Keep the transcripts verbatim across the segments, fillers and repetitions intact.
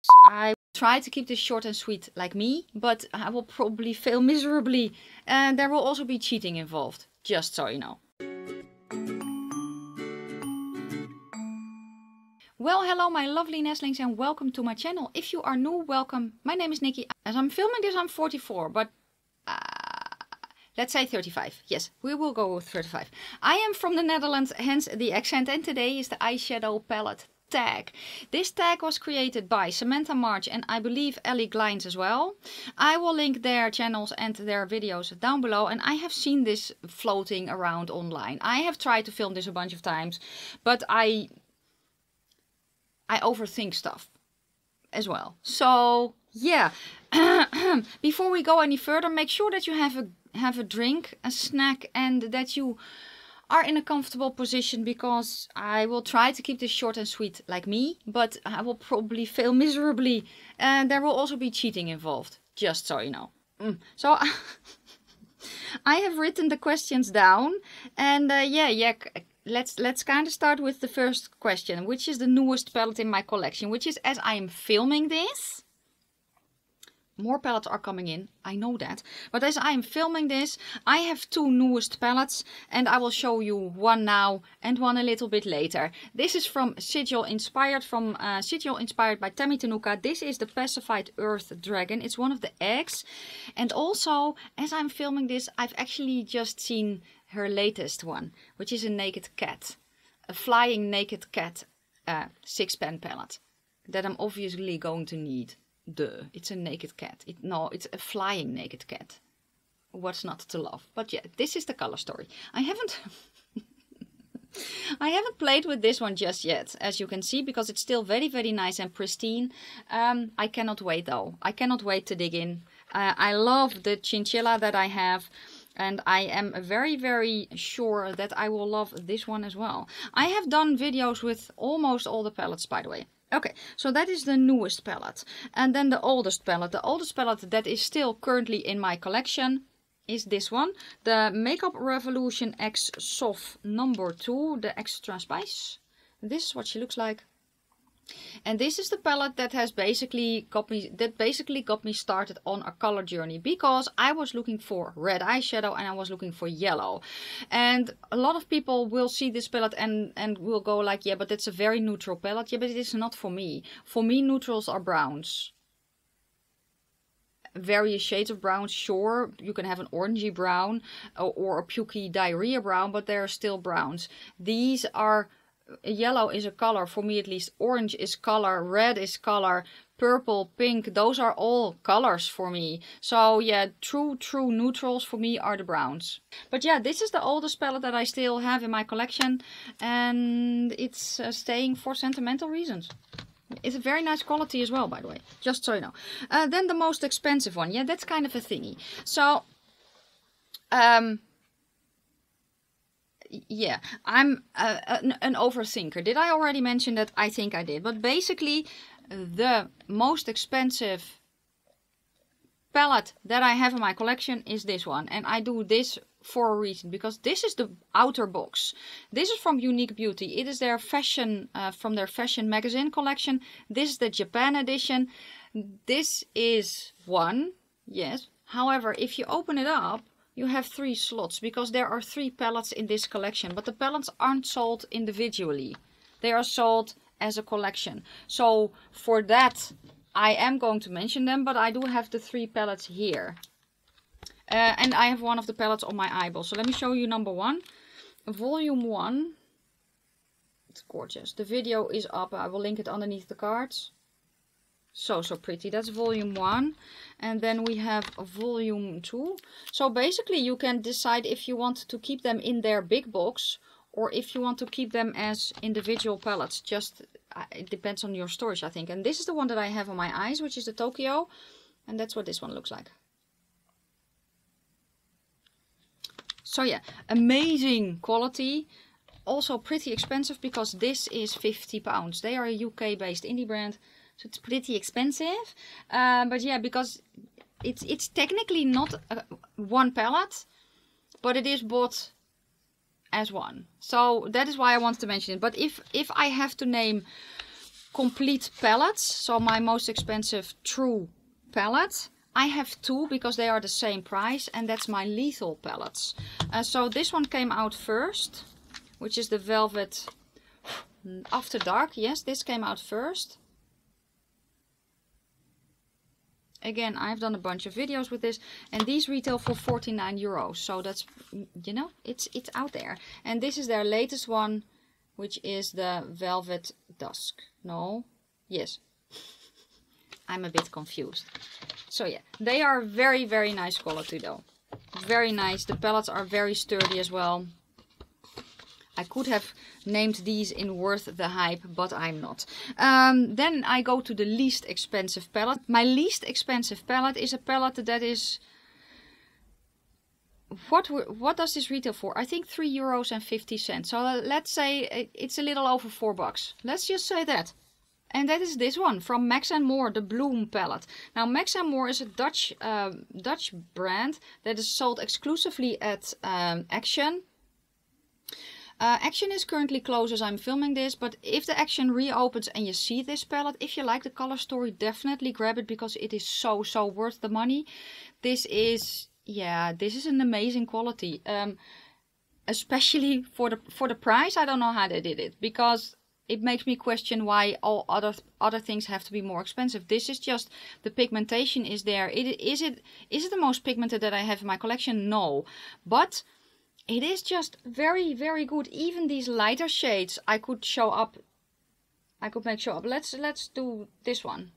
I try to keep this short and sweet like me, but I will probably fail miserably, and there will also be cheating involved, just so you know. Well, hello my lovely nestlings and welcome to my channel. If you are new, welcome. My name is Nikki. As I'm filming this, I'm forty-four, but uh, let's say thirty-five. Yes, we will go with thirty-five. I am from the Netherlands, hence the accent, and today is the eyeshadow palette tag. This tag was created by Samantha March and I believe Ellie Glines as well. I will link their channels and their videos down below, and I have seen this floating around online. I have tried to film this a bunch of times, but I I overthink stuff as well. So yeah, before we go any further, make sure that you have a have a drink, a snack, and that you are in a comfortable position, because I will try to keep this short and sweet like me, but I will probably fail miserably, and there will also be cheating involved, just so you know. Mm. So I have written the questions down, and uh, yeah, yeah. Let's let's kind of start with the first question, which is the newest palette in my collection, which is, as I am filming this, more palettes are coming in, I know that. But as I am filming this, I have two newest palettes, and I will show you one now and one a little bit later. This is from Sigil Inspired, from uh, Sigil Inspired by Tammy Tenuka. This is the Pacified Earth Dragon. It's one of the eggs. And also, as I'm filming this, I've actually just seen her latest one, which is a naked cat. A flying naked cat uh, six pan palette that I'm obviously going to need. Duh, it's a naked cat. It, no, it's a flying naked cat. What's not to love? But yeah, this is the color story. I haven't I haven't played with this one just yet, as you can see, because it's still very, very nice and pristine. Um, I cannot wait though. I cannot wait to dig in. Uh, I love the chinchilla that I have, and I am very, very sure that I will love this one as well. I have done videos with almost all the palettes, by the way. Okay, so that is the newest palette. And then the oldest palette. The oldest palette that is still currently in my collection is this one. The Makeup Revolution X Soft number two, the Extra Spice. This is what she looks like. And this is the palette that has basically got me that basically got me started on a color journey, because I was looking for red eyeshadow and I was looking for yellow. And a lot of people will see this palette and and will go like, yeah, but it's a very neutral palette. Yeah, but it is not for me. For me, neutrals are browns. Various shades of brown, sure, you can have an orangey brown or, or a pukey diarrhea brown, but they're still browns. These are yellow is a color, for me at least. Orange is color, red is color, purple, pink, those are all colors for me. So yeah, true, true neutrals for me are the browns. But yeah, this is the oldest palette that I still have in my collection, and it's uh, staying for sentimental reasons. It's a very nice quality as well, by the way, just so you know. Uh, then the most expensive one, yeah, that's kind of a thingy. So, um... yeah, I'm uh, an, an overthinker. Did I already mention that? I think I did. But basically, the most expensive palette that I have in my collection is this one. And I do this for a reason, because this is the outer box. This is from Unique Beauty. It is their fashion, uh, from their fashion magazine collection. This is the Japan edition. This is one, yes. However, if you open it up, you have three slots, because there are three palettes in this collection, but the palettes aren't sold individually. They are sold as a collection. So for that, I am going to mention them, but I do have the three palettes here. Uh, and I have one of the palettes on my eyeball. So let me show you number one. Volume one. It's gorgeous. The video is up. I will link it underneath the cards. So, so pretty. That's volume one. And then we have volume two. So basically you can decide if you want to keep them in their big box, or if you want to keep them as individual palettes. Just, uh, it depends on your storage, I think. And this is the one that I have on my eyes, which is the Tokyo. And that's what this one looks like. So yeah, amazing quality. Also pretty expensive, because this is fifty pounds. They are a U K based indie brand. So it's pretty expensive, uh, but yeah, because it's it's technically not a, one palette, but it is bought as one. So that is why I wanted to mention it. But if if I have to name complete palettes. So my most expensive true palette. I have two because they are the same price, and that's my lethal palettes. Uh, so this one came out first, which is the Velvet After Dark. Yes, this came out first. Again, I've done a bunch of videos with this, and these retail for forty-nine euros. So that's, you know, it's it's out there. And this is their latest one, which is the Velvet Dusk. No, yes. I'm a bit confused. So yeah, they are very, very nice quality though. Very nice. The palettes are very sturdy as well. I could have named these in Worth the Hype, but I'm not. Um, then I go to the least expensive palette. My least expensive palette is a palette that is... What what does this retail for? I think three euros and fifty cents. So uh, let's say it's a little over four bucks. Let's just say that. And that is this one from Max and More, the Bloom palette. Now Max and More is a Dutch uh, Dutch brand that is sold exclusively at um, Action. Uh, Action is currently closed as I'm filming this, but if the Action reopens and you see this palette, if you like the color story, definitely grab it because it is so, so worth the money. This is, yeah, this is an amazing quality. Um, especially for the for the price, I don't know how they did it, because it makes me question why all other other things have to be more expensive. This is just, the pigmentation is there. It, is it is it the most pigmented that I have in my collection? No. But it is just very, very good. Even these lighter shades I could show up. I could make show up. Let's let's do this one.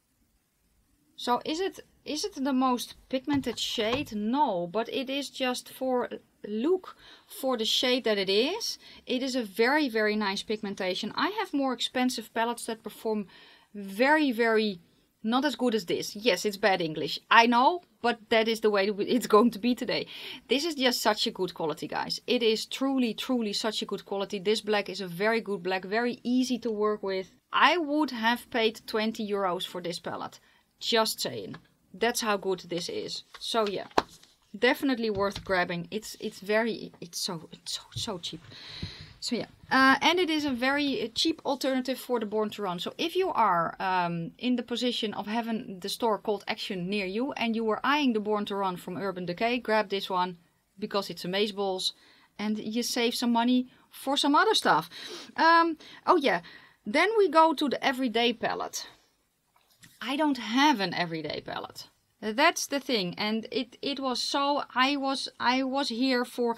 So is it is it the most pigmented shade? No, but it is just for look for the shade that it is. It is a very, very nice pigmentation. I have more expensive palettes that perform very, very not as good as this. Yes, it's bad English, I know, but that is the way it's going to be today. This is just such a good quality, guys. It is truly, truly such a good quality. This black is a very good black, very easy to work with. I would have paid twenty euros for this palette. Just saying. That's how good this is. So yeah, definitely worth grabbing. It's it's very it's so it's so so cheap. So yeah, uh, and it is a very cheap alternative for the Born to Run. So if you are um, in the position of having the store called Action near you and you were eyeing the Born to Run from Urban Decay, grab this one because it's amazeballs and you save some money for some other stuff. Um, oh yeah, then we go to the everyday palette. I don't have an everyday palette. That's the thing, and it it was so I was I was here for.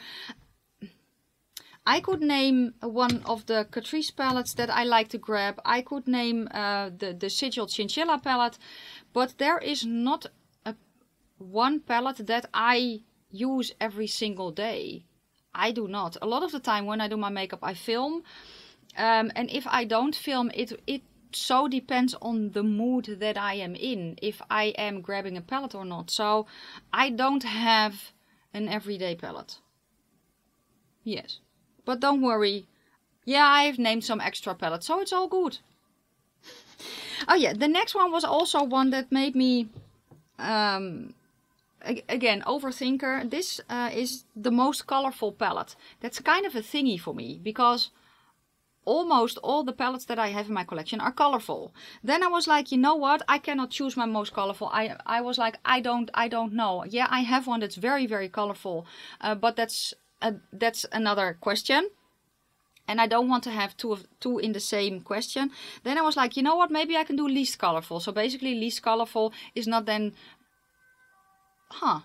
I could name one of the Catrice palettes that I like to grab. I could name uh, the, the Sigil Chinchilla palette. But there is not a, one palette that I use every single day. I do not. A lot of the time when I do my makeup, I film. Um, and if I don't film, it, it so depends on the mood that I am in. If I am grabbing a palette or not. So I don't have an everyday palette. Yes. But don't worry. Yeah, I've named some extra palettes, so it's all good. Oh yeah, the next one was also one that made me, um, again, overthinker. This uh, is the most colorful palette. That's kind of a thingy for me, because almost all the palettes that I have in my collection are colorful. Then I was like, you know what? I cannot choose my most colorful. I I was like, I don't I don't know. Yeah, I have one that's very, very colorful, uh, but that's... Uh, that's another question, and I don't want to have two of two in the same question. Then I was like, you know what, maybe I can do least colorful. So basically least colorful is not then, huh,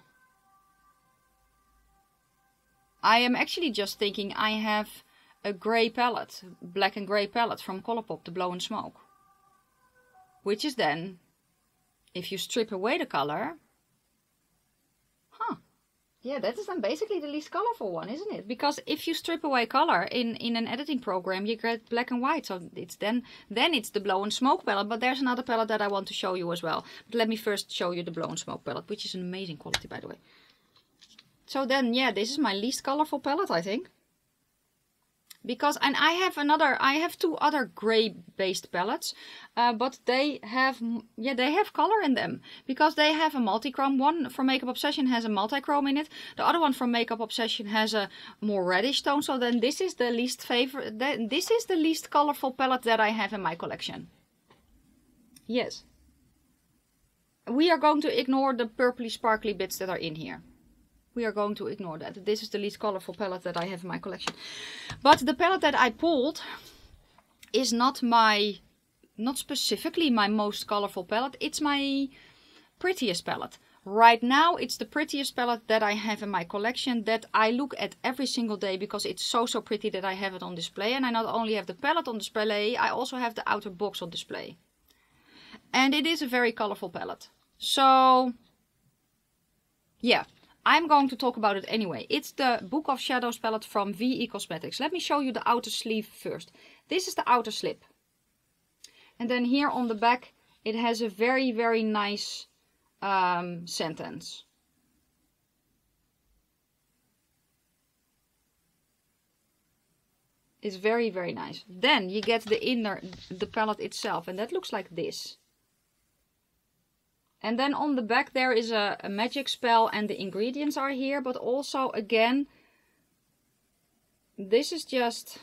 I am actually just thinking I have a gray palette, black and gray palette from Colourpop, the Blow and Smoke, which is then, if you strip away the color, huh, yeah, that is then basically the least colorful one, isn't it? Because if you strip away color in, in an editing program, you get black and white. So it's then then it's the Blow and Smoke palette. But there's another palette that I want to show you as well. But let me first show you the Blow and Smoke palette, which is an amazing quality, by the way. So then, yeah, this is my least colorful palette, I think. Because, and I have another, I have two other gray-based palettes, uh, but they have, yeah, they have color in them. Because they have a multi-chrome. One from Makeup Obsession has a multi-chrome in it. The other one from Makeup Obsession has a more reddish tone. So then this is the least favorite, this is the least colorful palette that I have in my collection. Yes. We are going to ignore the purpley sparkly bits that are in here. We are going to ignore that. This is the least colorful palette that I have in my collection. But the palette that I pulled is not my, not specifically my most colorful palette. It's my prettiest palette. Right now, it's the prettiest palette that I have in my collection, that I look at every single day because it's so, so pretty that I have it on display. And I not only have the palette on display, I also have the outer box on display. And it is a very colorful palette. So, yeah, I'm going to talk about it anyway. It's the Book of Shadows palette from V E Cosmetics. Let me show you the outer sleeve first. This is the outer slip. And then here on the back, it has a very, very nice um, sentence. It's very, very nice. Then you get the inner, the palette itself, and that looks like this. And then on the back there is a, a magic spell, and the ingredients are here, but also again, this is just...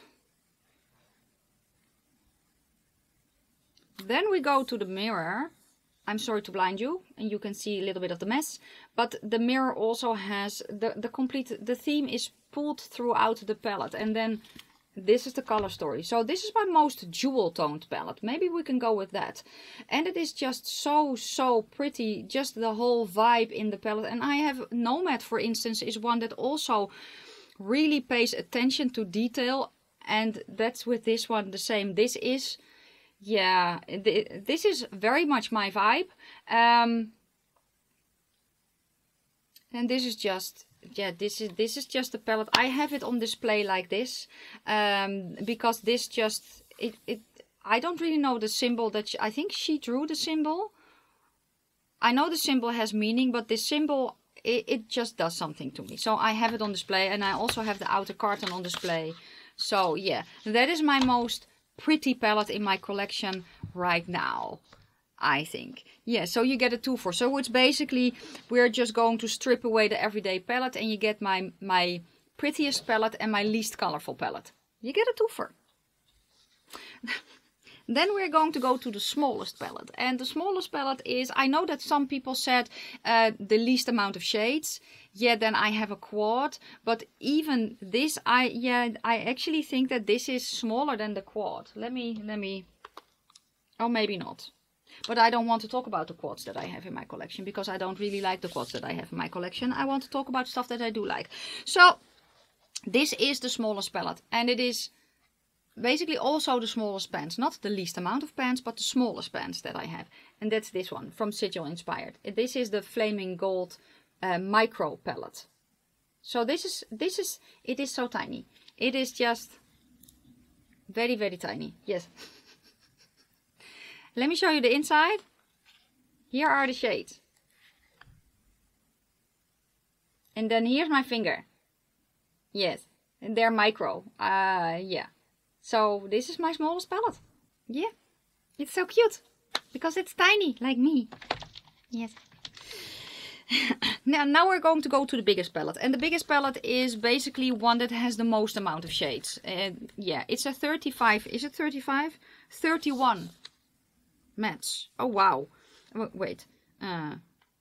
Then we go to the mirror. I'm sorry to blind you, and you can see a little bit of the mess, but the mirror also has the, the complete, the theme is pulled throughout the palette, and then this is the color story. So this is my most jewel toned palette. Maybe we can go with that. And it is just so, so pretty. Just the whole vibe in the palette. And I have Nomad, for instance, is one that also really pays attention to detail. And that's with this one the same. This is, yeah, th this is very much my vibe. Um, and this is just... Yeah, this is this is just a palette. I have it on display like this um, because this just it it. I don't really know the symbol that she, I think she drew the symbol. I know the symbol has meaning, but this symbol it, it just does something to me. So I have it on display, and I also have the outer carton on display. So yeah, that is my most pretty palette in my collection right now, I think. Yeah, so you get a two for. So it's basically, we're just going to strip away the everyday palette, and you get my, my prettiest palette and my least colorful palette. You get a two for. Then we're going to go to the smallest palette. And the smallest palette is, I know that some people said uh, the least amount of shades. Yeah, then I have a quad. But even this, I yeah, I actually think that this is smaller than the quad. Let me, let me, oh, maybe not. But I don't want to talk about the quads that I have in my collection, because I don't really like the quads that I have in my collection. I want to talk about stuff that I do like. So, this is the smallest palette. And it is basically also the smallest pans. Not the least amount of pans, but the smallest pans that I have. And that's this one, from Sigil Inspired. This is the Flaming Gold uh, Micro palette. So this is, this is, it is so tiny. It is just very, very tiny. Yes. Let me show you the inside. Here are the shades. And then here's my finger. Yes. And they're micro. Uh, yeah. So this is my smallest palette. Yeah. It's so cute. Because it's tiny, like me. Yes. now, now we're going to go to the biggest palette. And the biggest palette is basically one that has the most amount of shades. And yeah, it's a thirty-five. Is it thirty-five? thirty-one. Mats. Oh wow. Wait. Uh,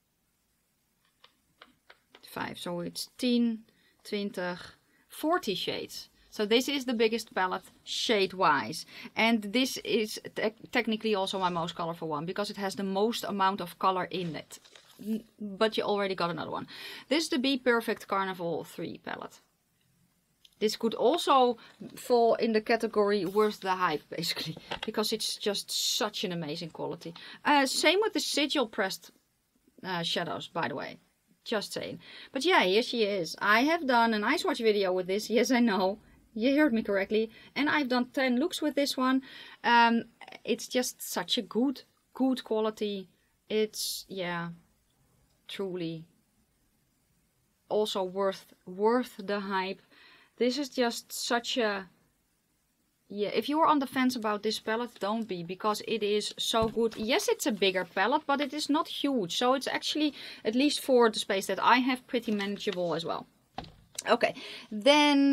five. So it's ten, twenty, forty shades. So this is the biggest palette shade wise. And this is te technically also my most colorful one, because it has the most amount of color in it. But you already got another one. This is the Be Perfect Carnival three palette. This could also fall in the category worth the hype, basically, because it's just such an amazing quality. Uh, same with the Sigil pressed uh, shadows, by the way. Just saying. But yeah, here she is. I have done an ice watch video with this. Yes, I know. You heard me correctly. And I've done ten looks with this one. Um, it's just such a good, good quality. It's, yeah, truly also worth, worth the hype. This is just such a, yeah, if you are on the fence about this palette, don't be, because it is so good. Yes, it's a bigger palette, but it is not huge. So it's actually, at least for the space that I have, pretty manageable as well. Okay, then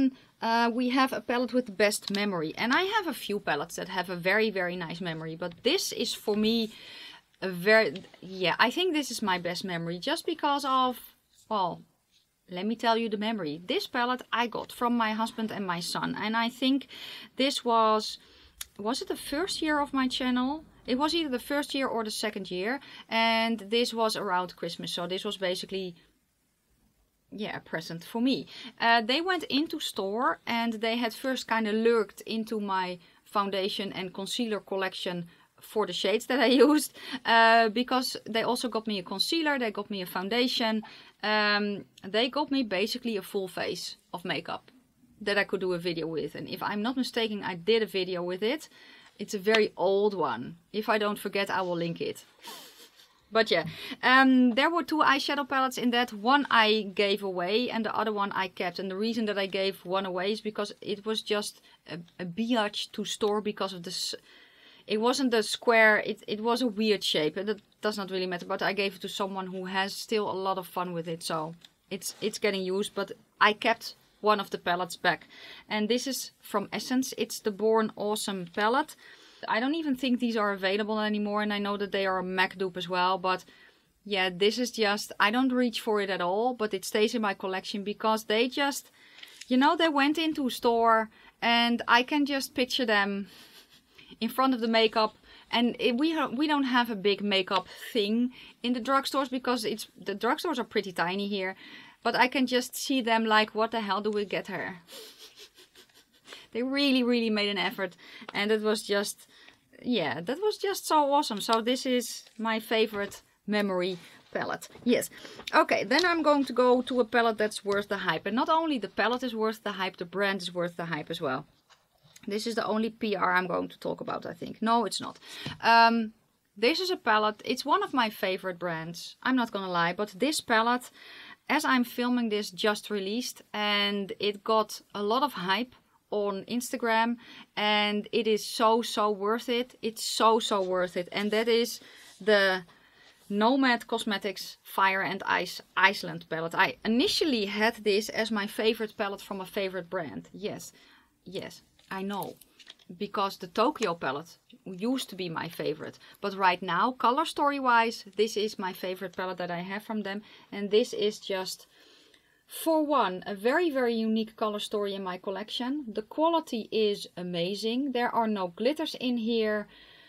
uh, we have a palette with the best memory. And I have a few palettes that have a very, very nice memory. But this is for me a very... Yeah, I think this is my best memory. Just because of... Well, let me tell you the memory. This palette I got from my husband and my son. And I think this was... Was it the first year of my channel? It was either the first year or the second year. And this was around Christmas. So this was basically... yeah, a present for me. Uh, they went into store and they had first kind of lurked into my foundation and concealer collection for the shades that I used. Uh, because they also got me a concealer, they got me a foundation. Um, they got me basically a full face of makeup that I could do a video with. And if I'm not mistaken, I did a video with it. It's a very old one. If I don't forget, I will link it. But yeah, um, there were two eyeshadow palettes in that. One I gave away and the other one I kept. And the reason that I gave one away is because it was just a, a biatch to store because of this. It wasn't the square, it, it was a weird shape. And that does not really matter. But I gave it to someone who has still a lot of fun with it. So it's, it's getting used. But I kept one of the palettes back. And this is from Essence. It's the Born Awesome palette. I don't even think these are available anymore, and I know that they are a MAC dupe as well, but yeah, this is just, I don't reach for it at all, but it stays in my collection because they just, you know, they went into a store and I can just picture them in front of the makeup, and it, we, we don't have a big makeup thing in the drugstores because it's, the drugstores are pretty tiny here, but I can just see them like, what the hell do we get her? They really, really made an effort, and it was just, yeah, that was just so awesome. So this is my favorite memory palette. Yes. Okay, then I'm going to go to a palette that's worth the hype. And not only the palette is worth the hype, the brand is worth the hype as well. This is the only P R I'm going to talk about, I think. No, it's not. Um, this is a palette. It's one of my favorite brands. I'm not gonna lie, but this palette, as I'm filming this, just released, and it got a lot of hype on Instagram, and it is so so worth it. It's so so worth it. And that is the Nomad Cosmetics Fire and Ice Iceland palette. I initially had this as my favorite palette from a favorite brand. Yes, yes, I know, because the Tokyo palette used to be my favorite, but right now, color story wise, this is my favorite palette that I have from them. And this is just, for one, a very, very unique color story in my collection. The quality is amazing. There are no glitters in here.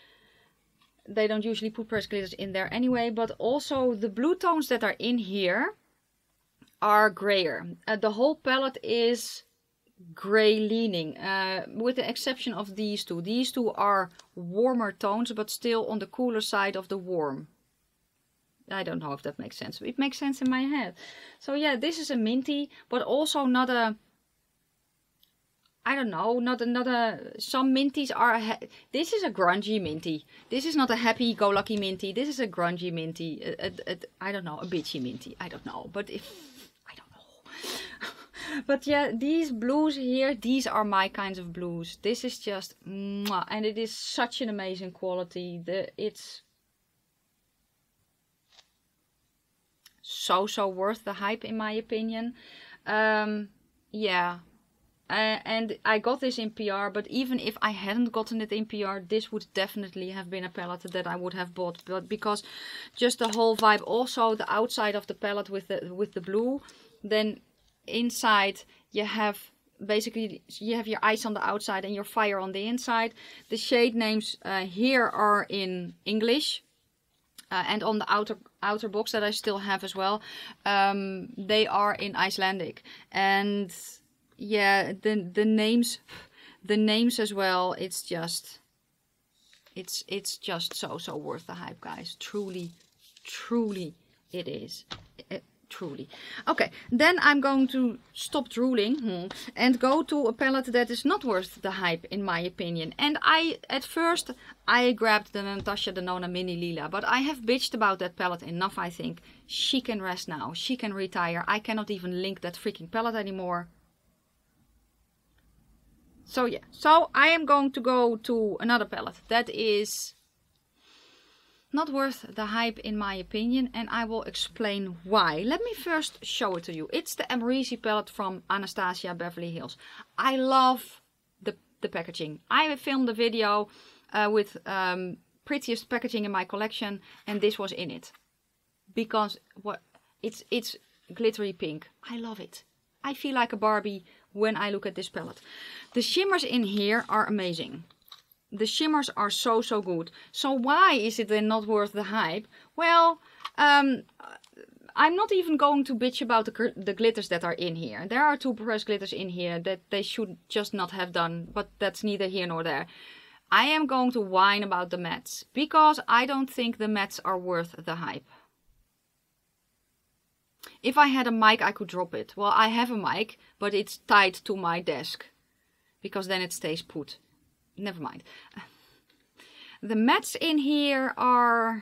They don't usually put pressed glitters in there anyway, but also the blue tones that are in here are grayer. Uh, the whole palette is gray leaning, uh, with the exception of these two. These two are warmer tones, but still on the cooler side of the warm. I don't know if that makes sense. It makes sense in my head. So yeah, this is a minty, but also not a, I don't know, not another, some minties are, this is a grungy minty. This is not a happy-go-lucky minty. This is a grungy minty. A, a, a, I don't know, a bitchy minty. I don't know, but if, I don't know. But yeah, these blues here, these are my kinds of blues. This is just, mwah, and it is such an amazing quality. The, it's so so worth the hype in my opinion. Um yeah, uh, and I got this in P R, but even if I hadn't gotten it in P R, this would definitely have been a palette that I would have bought. But because just the whole vibe, also the outside of the palette with the with the blue, then inside you have basically you have your ice on the outside and your fire on the inside. The shade names uh, here are in English. Uh, and on the outer outer box that I still have as well, um, they are in Icelandic. And yeah, the the names, the names as well. It's just, it's it's just so so worth the hype, guys. Truly, truly, it is. It, truly. Okay, then I'm going to stop drooling hmm, and go to a palette that is not worth the hype in my opinion. And I, at first, I grabbed the Natasha Denona Mini Lila, but I have bitched about that palette enough, I think. She can rest now. She can retire. I cannot even link that freaking palette anymore. So yeah, so I am going to go to another palette. That is Not worth the hype in my opinion, and I will explain why. Let me first show it to you. It's the Emrezy palette from Anastasia Beverly Hills. I love the, the packaging. I filmed a video uh, with um, prettiest packaging in my collection, and this was in it. Because what it's it's glittery pink. I love it. I feel like a Barbie when I look at this palette. The shimmers in here are amazing. The shimmers are so, so good. So why is it then not worth the hype? Well, um, I'm not even going to bitch about the, the glitters that are in here. There are two pressed glitters in here that they should just not have done, but that's neither here nor there. I am going to whine about the mattes, because I don't think the mattes are worth the hype. If I had a mic, I could drop it. Well, I have a mic, but it's tied to my desk, because then it stays put. Never mind. The mattes in here are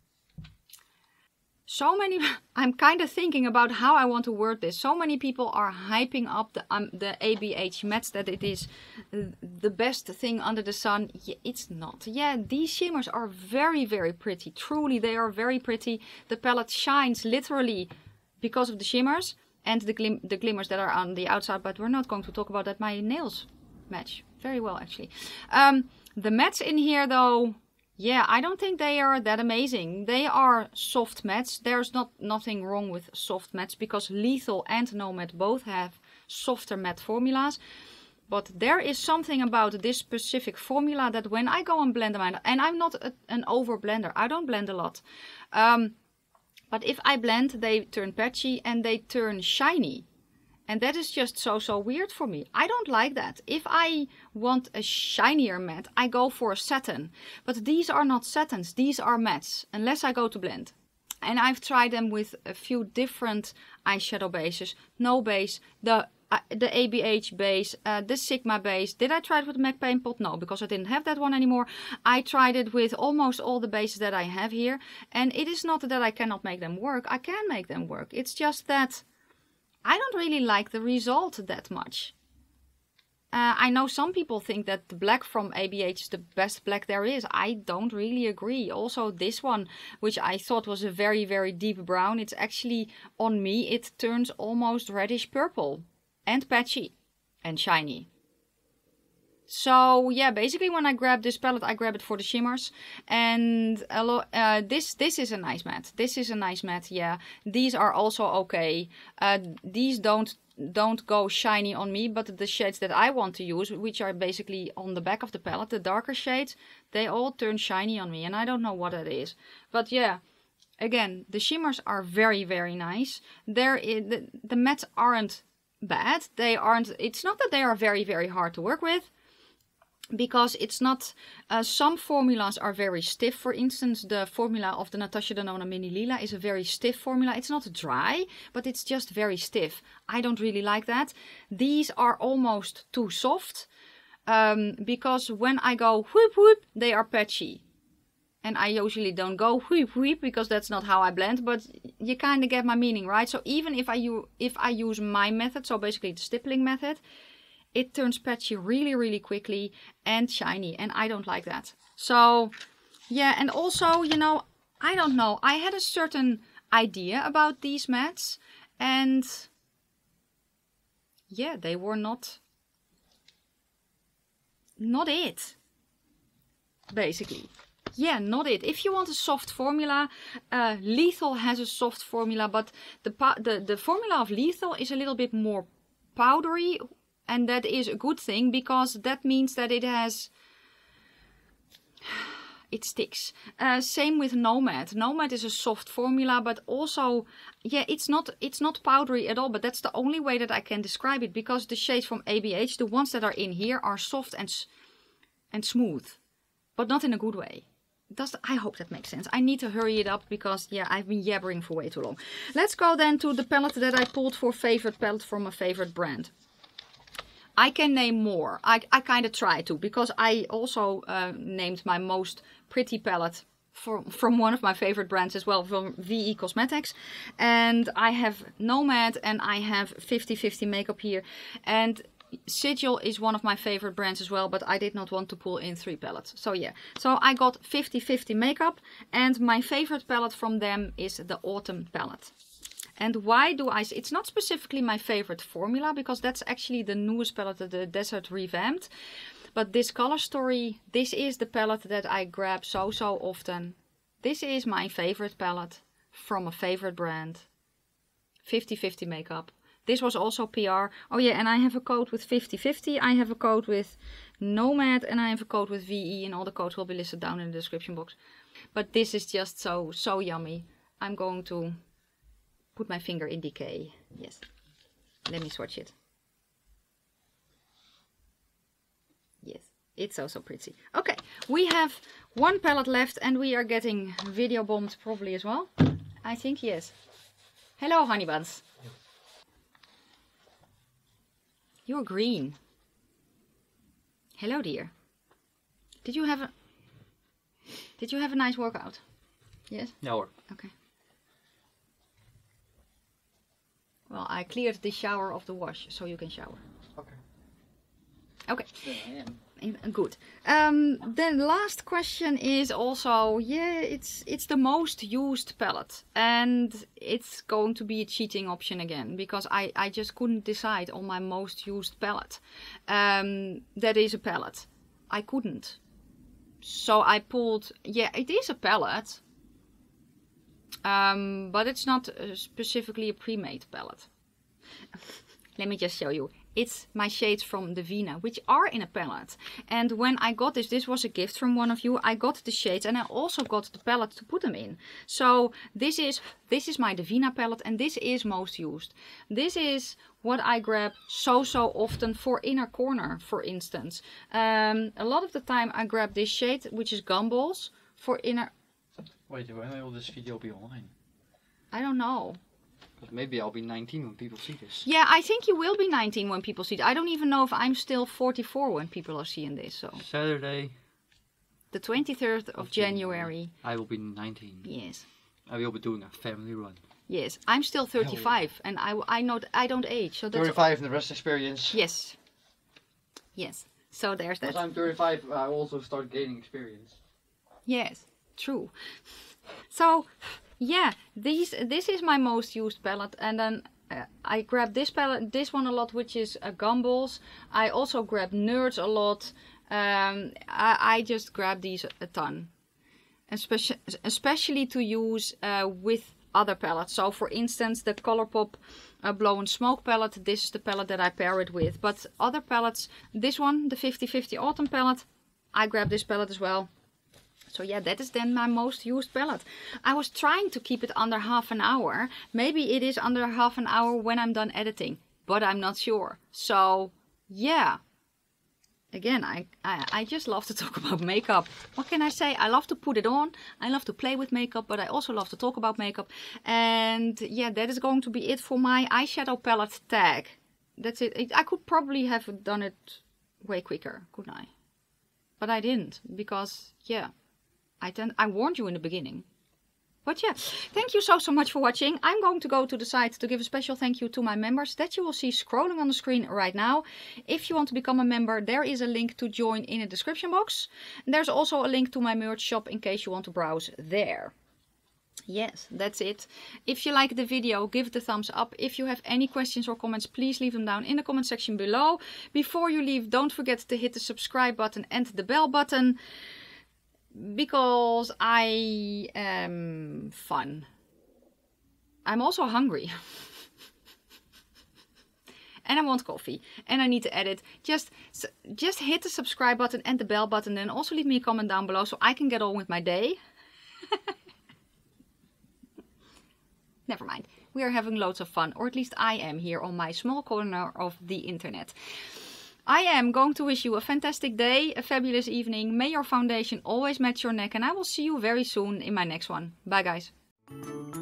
so many. I'm kind of thinking about how I want to word this. So many people are hyping up the um, the A B H mattes that it is the best thing under the sun. Yeah, it's not. Yeah, these shimmers are very, very pretty. Truly, they are very pretty. The palette shines literally because of the shimmers and the glim the glimmers that are on the outside. But we're not going to talk about that. My nails match very well, actually. Um, the mattes in here, though, yeah, I don't think they are that amazing. They are soft mattes. There's not nothing wrong with soft mattes, because Lethal and Nomad both have softer matte formulas. But there is something about this specific formula that when I go and blend them, and I'm not a, an over blender, I don't blend a lot. Um, but if I blend, they turn patchy and they turn shiny. And that is just so, so weird for me. I don't like that. If I want a shinier matte, I go for a satin. But these are not satins, these are mattes, unless I go to blend. And I've tried them with a few different eyeshadow bases. No base, the uh, the A B H base, uh, the Sigma base. Did I try it with the MAC Paint Pot? No, because I didn't have that one anymore. I tried it with almost all the bases that I have here. And it is not that I cannot make them work. I can make them work. It's just that I don't really like the result that much. Uh, I know some people think that the black from A B H is the best black there is. I don't really agree. Also this one, which I thought was a very, very deep brown, it's actually, on me, it turns almost reddish purple. And patchy. And shiny. So yeah, basically when I grab this palette, I grab it for the shimmers. And a lot, uh, this this is a nice matte. This is a nice matte, yeah. These are also okay. Uh, these don't don't go shiny on me, but the shades that I want to use, which are basically on the back of the palette, the darker shades, they all turn shiny on me. And I don't know what that is. But yeah, again, the shimmers are very, very nice. There is, the, the mattes aren't bad. They aren't, it's not that they are very, very hard to work with. Because it's not, uh, some formulas are very stiff. For instance, the formula of the Natasha Denona Mini Lila is a very stiff formula. It's not dry, but it's just very stiff. I don't really like that. These are almost too soft. Um, because when I go whoop whoop, they are patchy. And I usually don't go whoop whoop because that's not how I blend. But you kind of get my meaning, right? So even if I, if I use my method, so basically the stippling method, it turns patchy really, really quickly and shiny. And I don't like that. So, yeah. And also, you know, I don't know. I had a certain idea about these mattes. And, yeah, they were not, not it. Basically. Yeah, not it. If you want a soft formula, uh, Lethal has a soft formula. But the, the, the formula of Lethal is a little bit more powdery. And that is a good thing, because that means that it has, it sticks. Uh, same with Nomad. Nomad is a soft formula, but also, yeah, it's not, it's not powdery at all. But that's the only way that I can describe it, because the shades from A B H, the ones that are in here, are soft and and smooth, but not in a good way. Does, I hope that makes sense. I need to hurry it up because, yeah, I've been yabbering for way too long. Let's go then to the palette that I pulled for favorite palette from a favorite brand. I can name more. I, I kind of try to, because I also uh, named my most pretty palette from, from one of my favorite brands as well, from V E Cosmetics. And I have Nomad and I have fifty fifty Makeup here. And Sigil is one of my favorite brands as well, but I did not want to pull in three palettes. So yeah, so I got fifty fifty makeup, and my favorite palette from them is the Autumn palette. And why do I... It's not specifically my favorite formula, because that's actually the newest palette, the Desert Revamped. But this Color Story, this is the palette that I grab so, so often. This is my favorite palette from a favorite brand. fifty fifty makeup. This was also P R. Oh yeah, and I have a code with fifty fifty. I have a code with Nomad, and I have a code with V E, and all the codes will be listed down in the description box. But this is just so, so yummy. I'm going to put my finger in decay. Yes. Let me swatch it. Yes, it's so, so pretty. Okay, we have one palette left, and we are getting video bombed probably as well. I think, yes. Hello, honey buns. You're green. Hello, dear. Did you have a Did you have a nice workout? Yes? No. Okay. Well, I cleared the shower of the wash, so you can shower. Okay. Okay. Yeah, I am. Good. Um, then last question is also, yeah, it's it's the most used palette, and it's going to be a cheating option again, because I, I just couldn't decide on my most used palette. Um, that is a palette. I couldn't. So I pulled, yeah, it is a palette, um, but it's not uh, specifically a pre-made palette. Let me just show you. It's my shades from Divina, which are in a palette. And when I got this, this was a gift from one of you. I got the shades, and I also got the palette to put them in. So this is this is my Divina palette, and this is most used. This is what I grab so, so often for Inner Corner, for instance. Um, a lot of the time I grab this shade, which is Gumballs, for Inner... Wait, when will this video be online? I don't know. But maybe I'll be nineteen when people see this. Yeah, I think you will be nineteen when people see it. I don't even know if I'm still forty-four when people are seeing this. So Saturday. The twenty-third of January. I will be nineteen. Yes. I will be doing a family run. Yes, I'm still thirty-five, yeah. And I, I know I don't age. So that's thirty-five and the rest experience. Yes. Yes. So there's that. Because I'm thirty-five, I also start gaining experience. Yes, true. So, yeah, these this is my most used palette, and then uh, I grab this palette, this one a lot, which is uh, Gumballs. I also grab Nerds a lot. Um, I, I just grab these a ton, especially especially to use uh, with other palettes. So, for instance, the Colourpop uh, Blow and Smoke palette. This is the palette that I pair it with. But other palettes, this one, the fifty fifty Autumn palette, I grab this palette as well. So yeah, that is then my most used palette. I was trying to keep it under half an hour. Maybe it is under half an hour when I'm done editing, but I'm not sure. So yeah, again, I, I, I just love to talk about makeup. What can I say? I love to put it on. I love to play with makeup, but I also love to talk about makeup. And yeah, that is going to be it for my eyeshadow palette tag. That's it. I could probably have done it way quicker, couldn't I? But I didn't, because yeah. I, tend, I warned you in the beginning. But yeah, thank you so, so much for watching. I'm going to go to the site to give a special thank you to my members that you will see scrolling on the screen right now. If you want to become a member, there is a link to join in the description box. And there's also a link to my merch shop in case you want to browse there. Yes, that's it. If you like the video, give it a thumbs up. If you have any questions or comments, please leave them down in the comment section below. Before you leave, don't forget to hit the subscribe button and the bell button. Because I am fun. I'm also hungry. And I want coffee. And I need to edit. Just, just hit the subscribe button and the bell button. And also leave me a comment down below so I can get on with my day. Never mind. We are having loads of fun. Or at least I am here on my small corner of the internet. I am going to wish you a fantastic day, a fabulous evening. May your foundation always match your neck, and I will see you very soon in my next one. Bye guys.